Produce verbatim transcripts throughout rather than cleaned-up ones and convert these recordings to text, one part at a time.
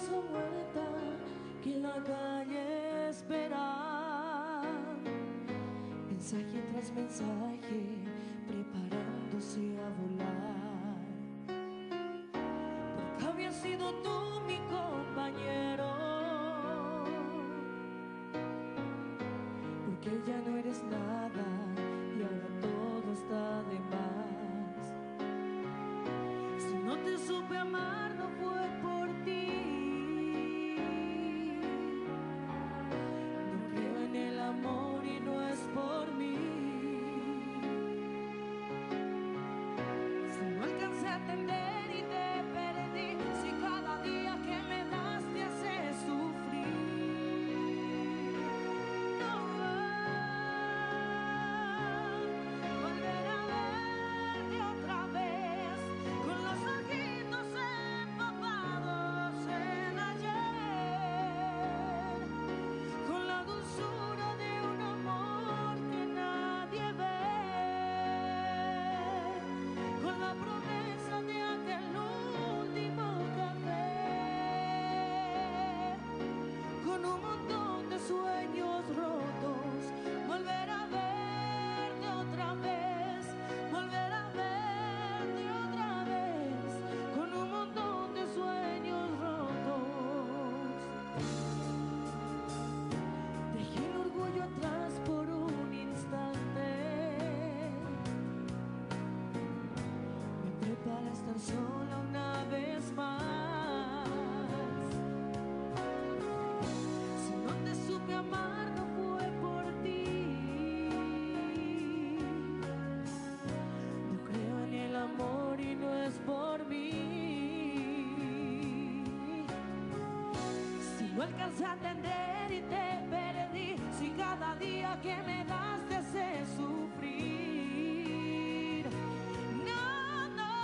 su muerta que en la calle espera, mensaje tras mensaje preparándose a volar, porque habías sido tú mi compañero, porque ya no eres nada y ahora todo está de más. Si no te supe amar no fue por ti, no creo en el amor y no es por mí. Si no alcancé a entender y te perdí, si cada día que me das te hace sufrir, no volver a verte otra vez con los ojitos empapados en ayer, con la dulzura de un amor que nadie ve, con la promesa de aquel último café, con un montón de sueños rotos, volver a verte otra vez, volver a verte otra vez, con un montón de sueños rotos. Dejé el orgullo atrás por un instante, me preparas tan sola una vez más. Si no te supe amar no fue por ti, no creo en el amor y no es por mí. Si no alcancé a entender y te perdí, si cada día que me das te hace sufrir, no, no,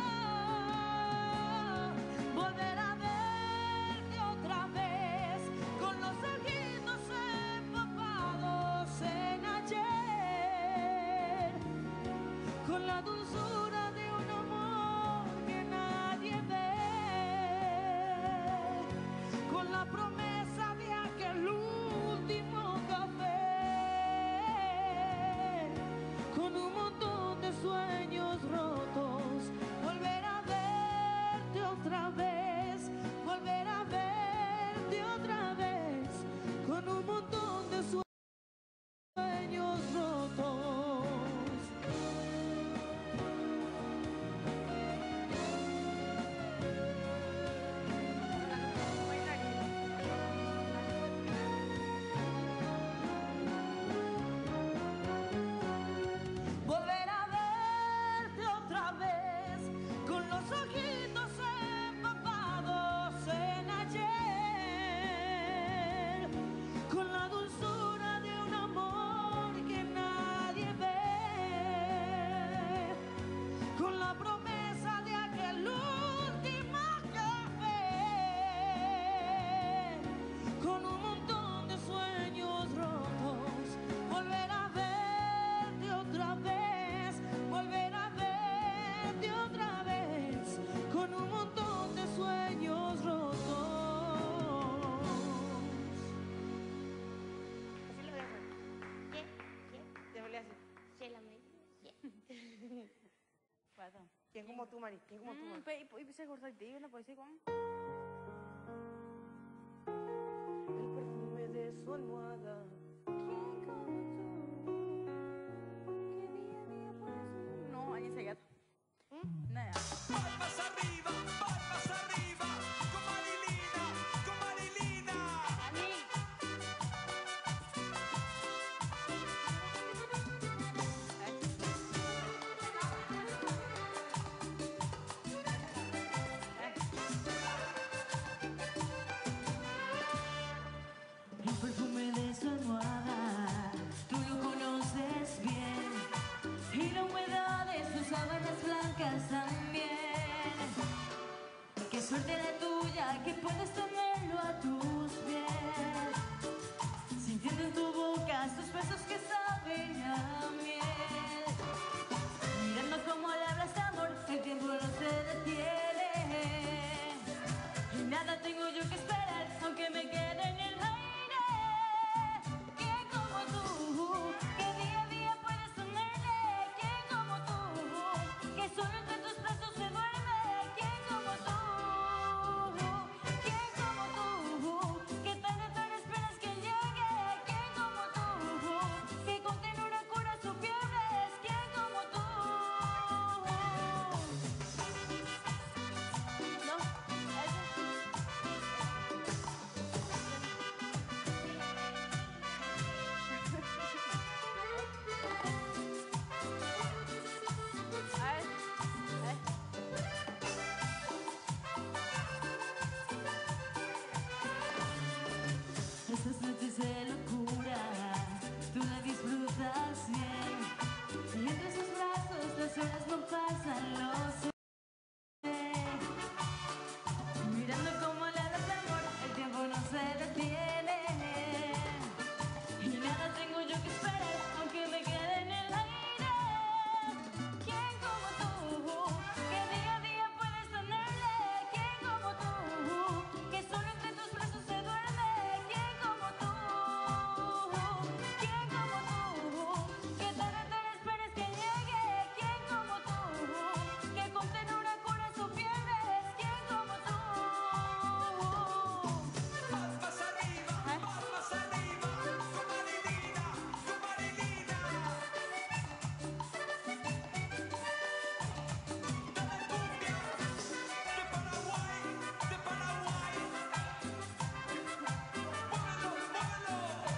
volver a verte otra vez con los ojitos empapados en ayer, con la dulzura de un amor que nadie ve, con la promesa de aquel último café, con un montón de sueños rotos, volver a verte otra vez, volver a verte otra vez, con un montón de sueños rotos. Volver a verte otra vez con los ojitos empapados en ayer, con la dulzura de un amor que nadie ve, con la promesa de aquel último café, con un montón de sueños rotos, volver a verte otra vez, volver a verte otra vez, con un montón de sueños rotos. Así lo voy a hacer. ¿Qué? ¿Qué? Te volví a hacer. ¿Qué la me? ¿Qué? Perdón. ¿Quién como tú, Mari? ¿Quién como tú, Mari? Pe y se corta el tío, ¿no puede ser con? El perfume de su almohada, ¿Quién como tú? ¿Qué día a día puedes? No, ahí se gata. Nada. Palmas arriba, palmas arriba, con Marilina, con Marilina. el perfume de su almohada, tú lo conoces bien, y la humedad de sus sábanas blancas también. Qué suerte la tuya que puedes tenerlo a tus pies, sintiendo en tu boca sus besos que saben a miel, mirando cómo le hablas de amor, el tiempo no se detiene y nada tengo yo que esperar, aunque me quede en el aire. ¿Quién como tú, que día a día puedes tenerle? ¿Quién como tú, que solo entre tus brazos se duerme? ¿Quién como tú? ¿Quién como tú, que tarde tarde esperas que llegue? ¿Quién como tú, que con ternura cura sus fiebres? ¿Quién como tú? No, a ver, a ver. Esas noches de locura, tú la disfrutas bien. Y entre sus brazos las horas no pasan, lo sé. Mirando como la luz de amor, el tiempo no se detiene. Y nada tengo yo que esperar, aunque me quede en el aire. ¿Quién como tú, que día a día puedes tenerle? ¿Quién como tú, que solo entre tus brazos se duerme? ¿Quién como tú? ¿Quién como tú, que tarde tarde esperes que llegue? ¿Quién como tú, que con ternura cura sus fiebres? ¿Quién como tú? Palmas arriba, palmas arriba, con Marilina, con Marilina. Dale cumbia, de Paraguay, de Paraguay. Muévelo, muévelo.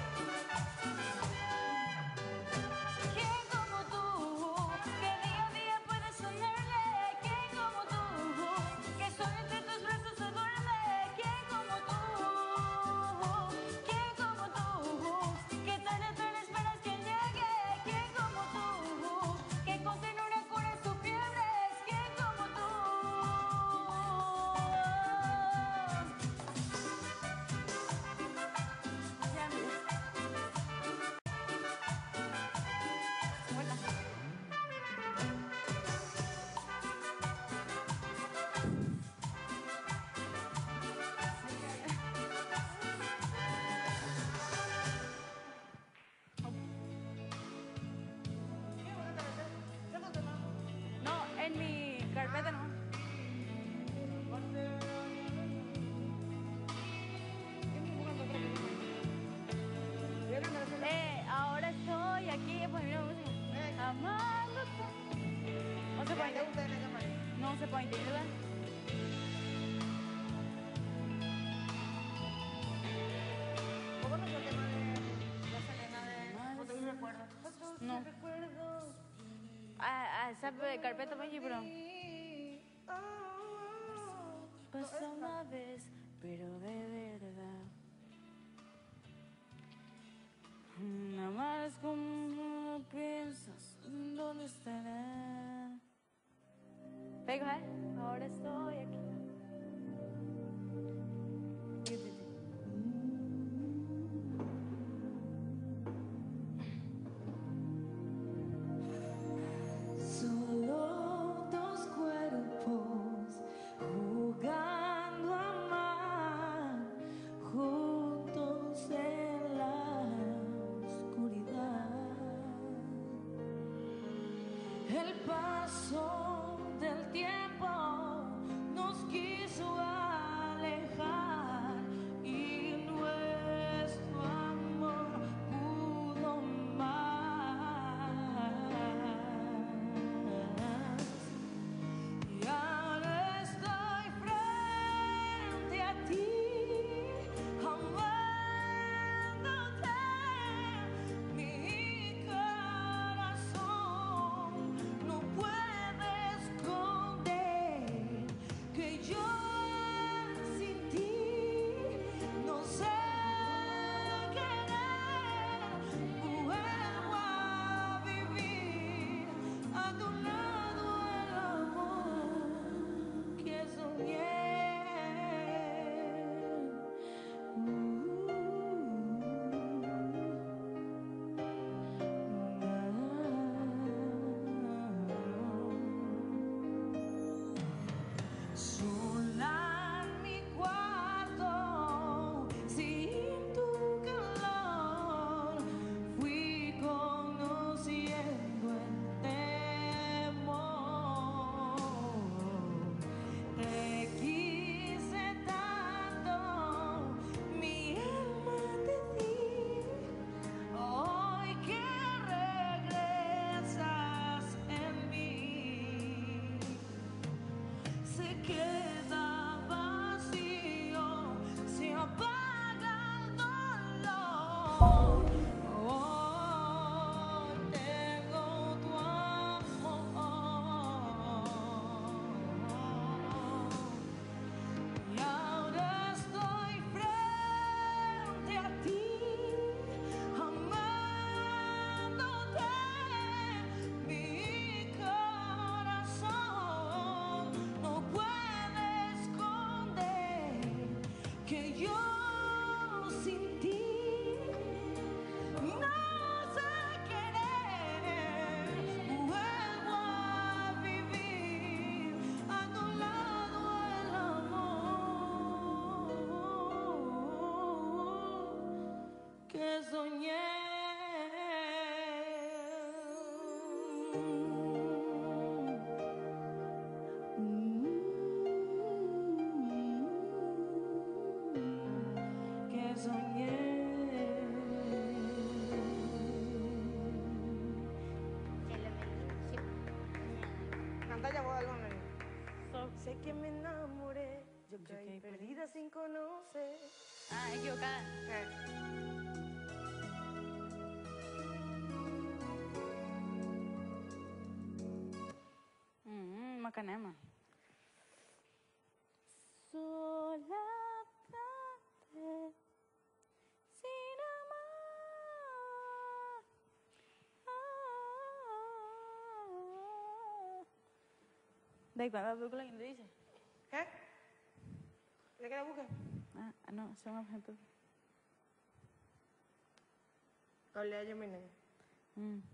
¿Quién como tú, que día a día puedes tenerle? ¿Quién como tú, que solo entre tus brazos se duerme? ¿Quién como tú? ¿Quién como tú, que tarde tarde esperas que llegue? ¿Quién como tú, que con ternura cura sus fiebres? ¿Quién como tú? Ya, mira. Vuelta. No, en mi carpeta no. Eh, ahora estoy aquí, pues mira música. Amándote. No se puede. No se puede, ¿verdad? No. Ah, ah, esa eh, carpeta me pero. Pasó una vez, pero de verdad. Nada más como piensas, ¿dónde estará? Pego, ¿eh? Ahora estoy aquí. Solo dos cuerpos jugando a amar, juntos en la oscuridad. El paso del tiempo nos quiso alejar y nuestro amor pudo más. Y ahora estoy frente a ti, amándote. Mi corazón no puede esconder Nunca hay perdida sin conocer. Ah, equivocada. Mm, Macanema. Sola tarde, sin amar. ¿De cuál es la película que te dice? ¿Qué? ¿De qué la buscas? Ah, no, se llama ejemplo. Hablé a Gemini. Mm.